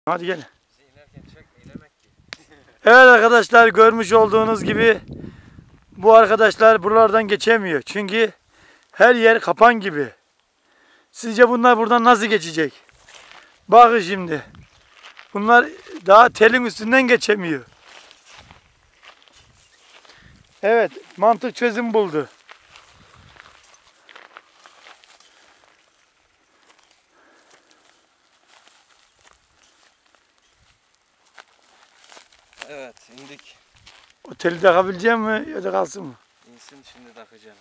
Hadi gel. Evet arkadaşlar, görmüş olduğunuz gibi bu arkadaşlar buralardan geçemiyor. Çünkü her yer kapan gibi. Sizce bunlar buradan nasıl geçecek? Bakın şimdi. Bunlar daha telin üstünden geçemiyor. Evet, mantık çözüm buldu. Evet, indik. O teli takabileceğim mi ya da kalsın mı? İnsin, şimdi takacağım.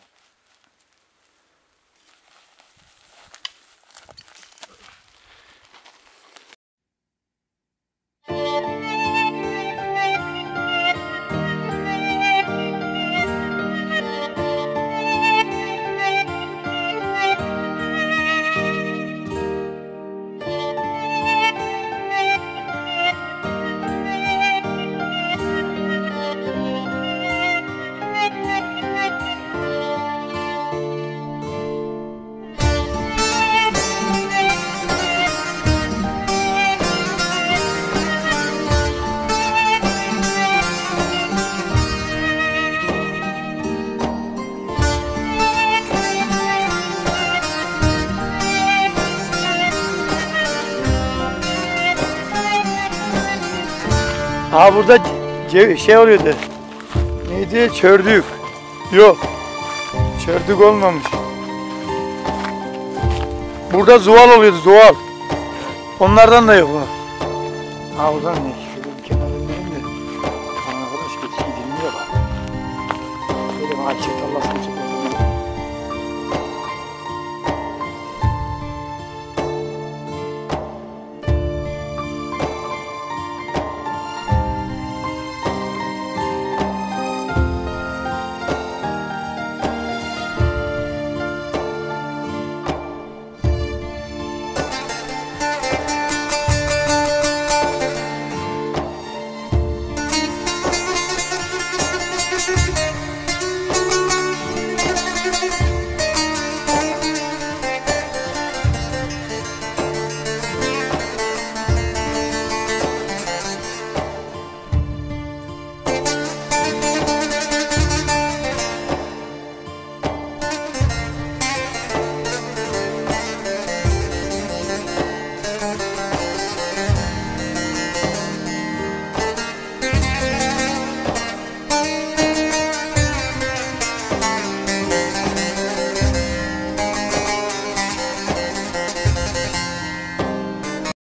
Ha burada şey oluyordu. Neydi? Çördük. Yok. Çördük olmamış. Burada zuval oluyordu, zuval. Onlardan da yok. Ha oradan ne? Şöyle bir kenara ineyim de. Arkadaş geçeyim, dinliyor bak. Böyle açık.